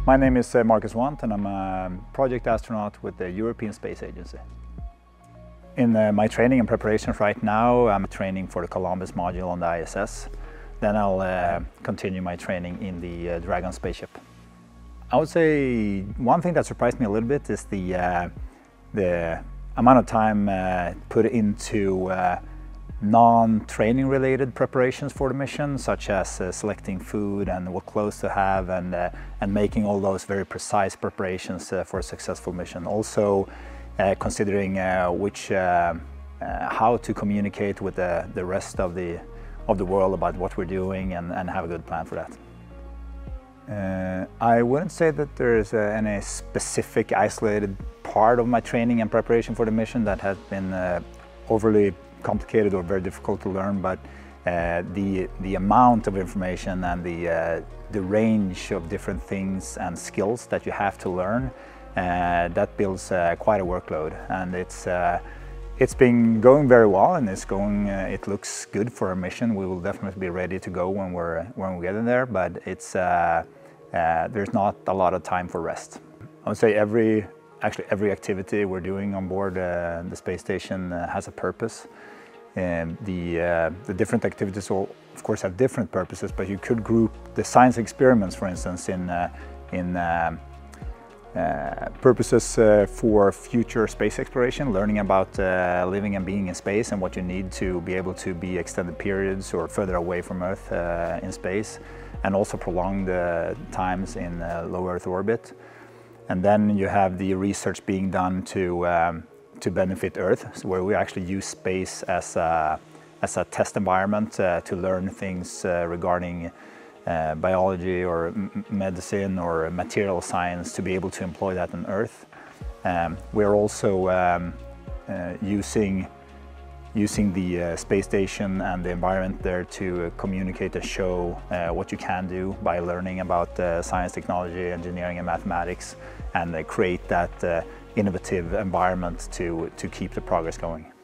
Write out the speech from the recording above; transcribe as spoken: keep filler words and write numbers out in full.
My name is uh, Marcus Want, and I'm a project astronaut with the European Space Agency. In uh, my training and preparations right now, I'm training for the Columbus module on the I S S. Then I'll uh, continue my training in the uh, Dragon spaceship. I would say one thing that surprised me a little bit is the, uh, the amount of time uh, put into uh, non-training related preparations for the mission, such as uh, selecting food and what clothes to have, and, uh, and making all those very precise preparations uh, for a successful mission. Also uh, considering uh, which, uh, uh, how to communicate with the, the rest of the, of the world about what we're doing, and, and have a good plan for that. Uh, I wouldn't say that there is uh, any specific isolated part of my training and preparation for the mission that has been uh, overly complicated or very difficult to learn, but uh, the the amount of information and the uh, the range of different things and skills that you have to learn, uh, that builds uh, quite a workload, and it's uh, it's been going very well, and it's going uh, it looks good for our mission. We will definitely be ready to go when we're when we get in there, but it's uh, uh, there's not a lot of time for rest. I would say every Actually, every activity we're doing on board uh, the space station uh, has a purpose. And the, uh, the different activities will, of course, have different purposes, but you could group the science experiments, for instance, in, uh, in uh, uh, purposes uh, for future space exploration, learning about uh, living and being in space and what you need to be able to be extended periods or further away from Earth uh, in space, and also prolonged uh, times in uh, low Earth orbit. And then you have the research being done to, um, to benefit Earth, so where we actually use space as a, as a test environment uh, to learn things uh, regarding uh, biology or m medicine or material science, to be able to employ that on Earth. Um, we're also um, uh, using, using the uh, space station and the environment there to uh, communicate and show uh, what you can do by learning about uh, science, technology, engineering and mathematics, and uh, create that uh, innovative environment to, to keep the progress going.